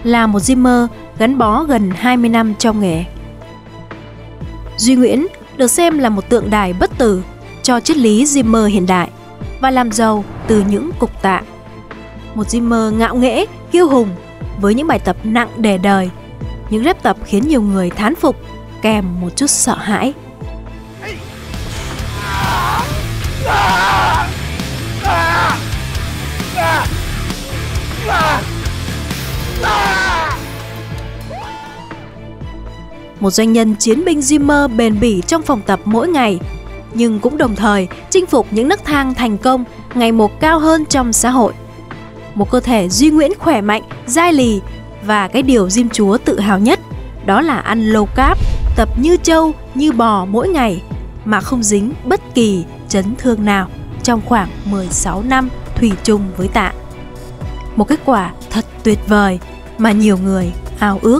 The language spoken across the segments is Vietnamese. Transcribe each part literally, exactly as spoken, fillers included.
là một gymer gắn bó gần hai mươi năm trong nghề. Duy Nguyễn được xem là một tượng đài bất tử cho triết lý gymer hiện đại và làm giàu từ những cục tạ. Một gymer ngạo nghễ, kiêu hùng với những bài tập nặng đè đời, những rep tập khiến nhiều người thán phục kèm một chút sợ hãi. Một doanh nhân chiến binh gymer bền bỉ trong phòng tập mỗi ngày, nhưng cũng đồng thời chinh phục những nấc thang thành công ngày một cao hơn trong xã hội. Một cơ thể Duy Nguyễn khỏe mạnh, dai lì, và cái điều gym chúa tự hào nhất đó là ăn low carb, tập như trâu, như bò mỗi ngày mà không dính bất kỳ chấn thương nào trong khoảng mười sáu năm thủy chung với tạ. Một kết quả thật tuyệt vời mà nhiều người ao ước.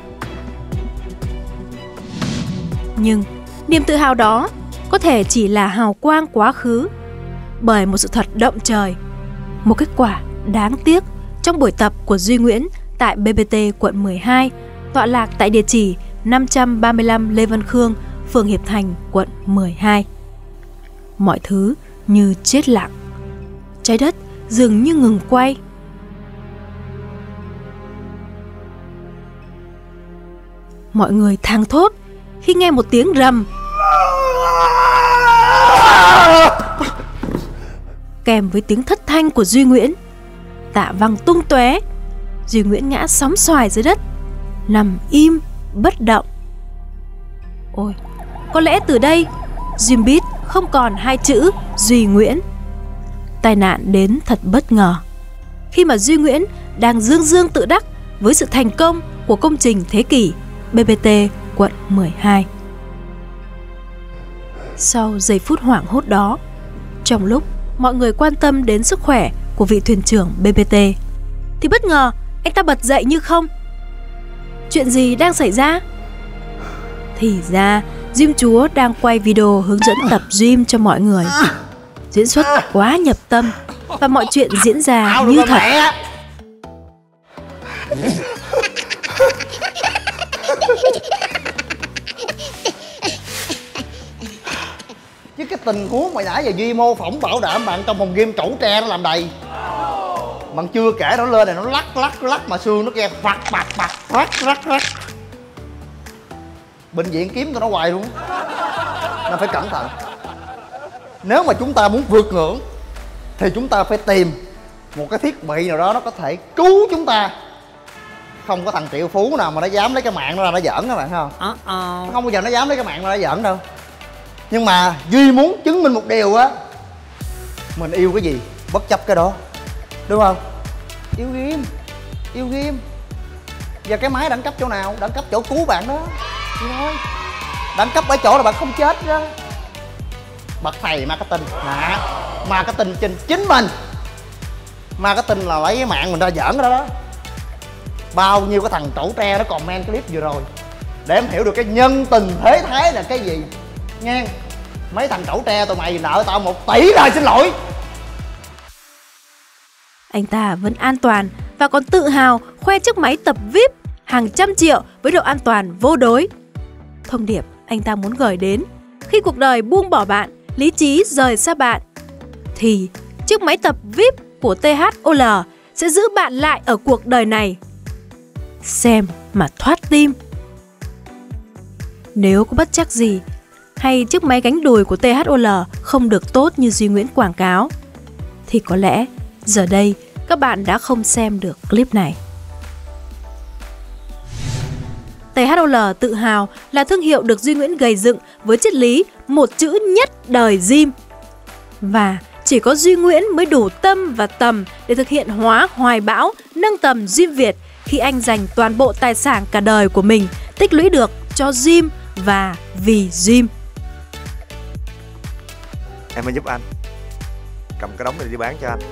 Nhưng niềm tự hào đó có thể chỉ là hào quang quá khứ, bởi một sự thật động trời, một kết quả đáng tiếc trong buổi tập của Duy Nguyễn tại bê bê tê quận mười hai, tọa lạc tại địa chỉ năm trăm ba mươi lăm Lê Văn Khương, phường Hiệp Thành, quận mười hai. Mọi thứ như chết lặng, trái đất dường như ngừng quay. Mọi người thang thốt khi nghe một tiếng rầm kèm với tiếng thất thanh của Duy Nguyễn. Tạ văng tung tóe, Duy Nguyễn ngã sóng xoài dưới đất, nằm im bất động. Ôi, có lẽ từ đây Gymbit không còn hai chữ Duy Nguyễn. Tai nạn đến thật bất ngờ khi mà Duy Nguyễn đang dương dương tự đắc với sự thành công của công trình thế kỷ bê bê tê quận mười hai. Sau giây phút hoảng hốt đó, trong lúc mọi người quan tâm đến sức khỏe của vị thuyền trưởng bê bê tê, thì bất ngờ anh ta bật dậy như không. Chuyện gì đang xảy ra? Thì ra gym chúa đang quay video hướng dẫn tập gym cho mọi người. Diễn xuất quá nhập tâm và mọi chuyện diễn ra như thật. Chứ cái tình huống mày nãy giờ Duy mô phỏng bảo đảm bạn trong phòng game trẩu tre nó làm đầy. Bạn chưa kể nó lên này nó lắc lắc lắc mà xương nó nghe phật bạc bạc rắc rắc rắc. Bệnh viện kiếm tụi nó hoài luôn. Nên phải cẩn thận. Nếu mà chúng ta muốn vượt ngưỡng thì chúng ta phải tìm một cái thiết bị nào đó nó có thể cứu chúng ta. Không có thằng triệu phú nào mà nó dám lấy cái mạng nó ra nó giỡn các bạn thấy không? Uh -oh. Không bao giờ nó dám lấy cái mạng nó ra giỡn đâu. Nhưng mà Duy muốn chứng minh một điều á, mình yêu cái gì bất chấp cái đó, đúng không? Yêu game, yêu game. Và cái máy đẳng cấp chỗ nào? Đẳng cấp chỗ cứu bạn đó. Thôi. Đẳng cấp ở chỗ là bạn không chết đó. Bậc thầy marketing, à, marketing trên chính mình. Marketing là lấy cái mạng mình ra giỡn đó đó. Bao nhiêu cái thằng trẩu tre nó comment clip vừa rồi để em hiểu được cái nhân tình thế thái là cái gì. Nghe, mấy thằng trẩu tre tụi mày nợ tao một tỷ rồi, xin lỗi. Anh ta vẫn an toàn và còn tự hào khoe chiếc máy tập vi ai pi hàng trăm triệu với độ an toàn vô đối. Thông điệp anh ta muốn gửi đến: khi cuộc đời buông bỏ bạn, lý trí rời xa bạn, thì chiếc máy tập vi ai pi của tê hát o lờ sẽ giữ bạn lại ở cuộc đời này. Xem mà thoát tim. Nếu có bất trắc gì hay chiếc máy gánh đùi của tê hát o lờ không được tốt như Duy Nguyễn quảng cáo, thì có lẽ giờ đây các bạn đã không xem được clip này. tê hát o lờ tự hào là thương hiệu được Duy Nguyễn gầy dựng với triết lý một chữ nhất đời gym. Và chỉ có Duy Nguyễn mới đủ tâm và tầm để thực hiện hóa hoài bão nâng tầm gym Việt, khi anh dành toàn bộ tài sản cả đời của mình tích lũy được cho gym và vì gym. Em mới giúp anh cầm cái đống này đi bán cho anh.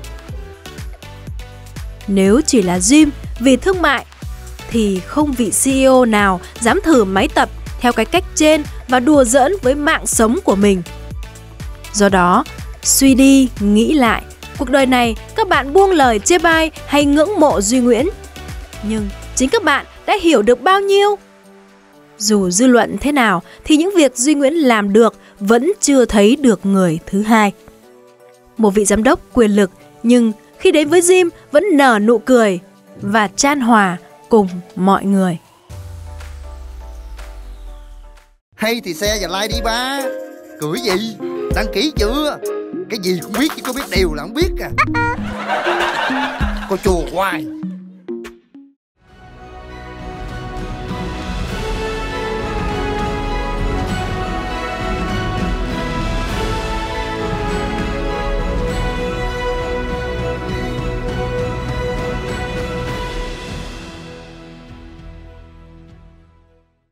Nếu chỉ là gym vì thương mại thì không vị xê e ô nào dám thử máy tập theo cái cách trên và đùa giỡn với mạng sống của mình. Do đó, suy đi, nghĩ lại, cuộc đời này các bạn buông lời chê bai hay ngưỡng mộ Duy Nguyễn Nhưng chính các bạn đã hiểu được bao nhiêu? Dù dư luận thế nào thì những việc Duy Nguyễn làm được vẫn chưa thấy được người thứ hai. Một vị giám đốc quyền lực nhưng khi đến với Jim vẫn nở nụ cười và chan hòa cùng mọi người. Hay thì share và like đi ba. Cười gì? Đăng ký chưa? Cái gì cũng biết chứ có biết điều là không biết à. Cô chùa hoài.